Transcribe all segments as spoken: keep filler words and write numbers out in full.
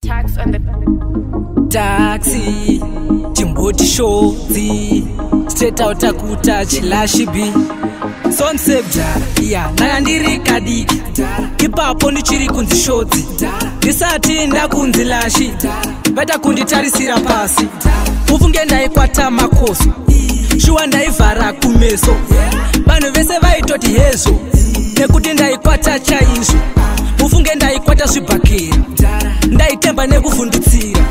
Tax on the taxi timboti shodzi straight out akuta Lash Bee son sevjara ya nandiri kadiki ipapo ndichiri kunzi shodzi ndisati ndakunzi lashi beta kunditarisira pasi ufunge ndaikwata makoso shuwa ndaivhara kumeso vanhu vese vaitoti hezvo nekuti ndaikwata chaizvo ufunge ndaikwata zvibhakera ndaitemba nekuvhundutsira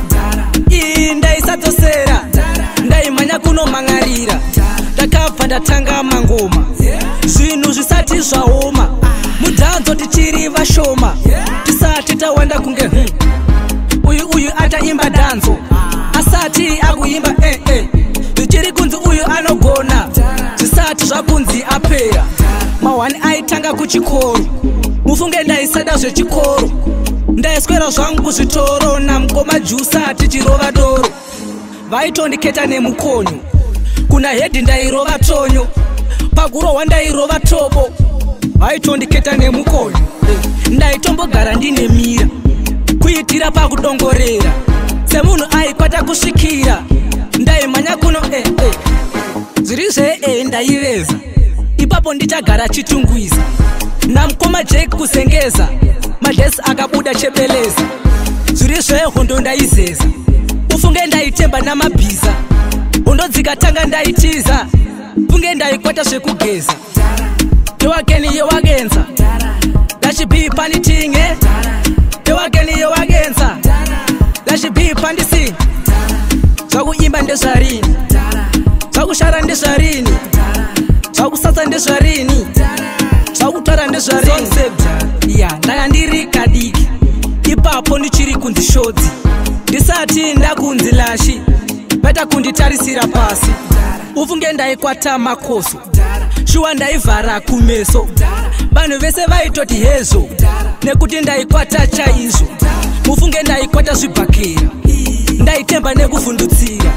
ii ndaisadzosera ndaimhanya kunomhangarira ndakabva ndatanga mangoma zvinhu zvisati zvaoma mudhanzo tichiri vashoma tisati tawanda kunge hm uyu uyu achaimba dhanzo asati akuimba eh eh tichiri kunzi uyu anogona zvisati zvakunzi apera mawani aitanga kuchikoro mufunge ndaisada zvechikoro ndaiswera zvangu kuzvitoro namukoma jusa tichirova doro vaitondiketa nemukonyo kuna hedhi ndairova tonyo pakurohwa ndairova tobo vaitondiketa nemukonyo ndaitombogara ndine mira kuitira pakudongorera semunhu aikwata kusvikira ndaimhanya kuno eh, eh. zviri zve eh, ndaiveza ipapo ndichagara chitungwiza namukoma jake kusengeza madhesi akabuda chebeleza zviri zvehondo ndaizeza ufunge ndaitemba namabhiza hondo dzikatanga ndaitiza funge ndaikwata zvekugeza yewakeni yewagenza Lash Bee panditinge yewakeni yewagenza Lash Bee pandisi zvakuimba ndezvarini zvakushara ndezvarini zvakusatsa ndezvarini zvakutara ndezvarini ya ndanga ndiri kadiki ipapo ndichiri kunzi shodzi ndisati ndakunzi lashi beta kunditarisira pasi ufunge ndaikwata makoso shuwa ndaivhara kumeso vanhu vese vaitoti hezvo nekuti ndaikwata chaizvo mufunge ndaikwata zvibhakera ndaitemba nekuvhundutsira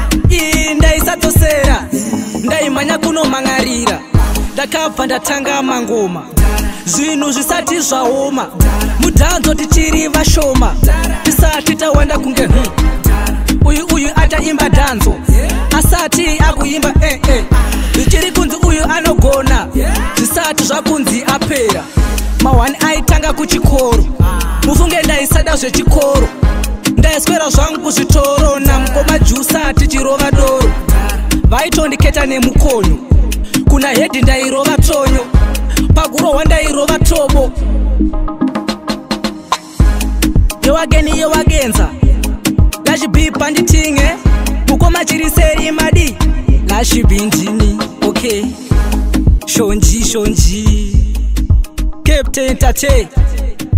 ii ndaisadzosera ndaimhanya kunomhangarira ndakabva ndatanga mangoma zvinhu zvisati zvaoma mudhanzo tichiri vashoma tisati tawanda kunge hm uyu uyu achaimba dhanzo asati akuimba eh eh ndichiri kunzi uyu anogona zvisati zvakunzi apera mawani aitanga kuchikoro mufunge ndaisada zvechikoro ndaiswera zvangu kuzvitoro namukoma jusa tichirova doro vaitondiketa nemukonyo kuna hedhi ndairova tonyo pakurohwa ndairova tobo yewageni yewagenza Lash Bee panditinge mukoma chiri seri madi Lash Bee ndini okay shonji shonji Captain Tate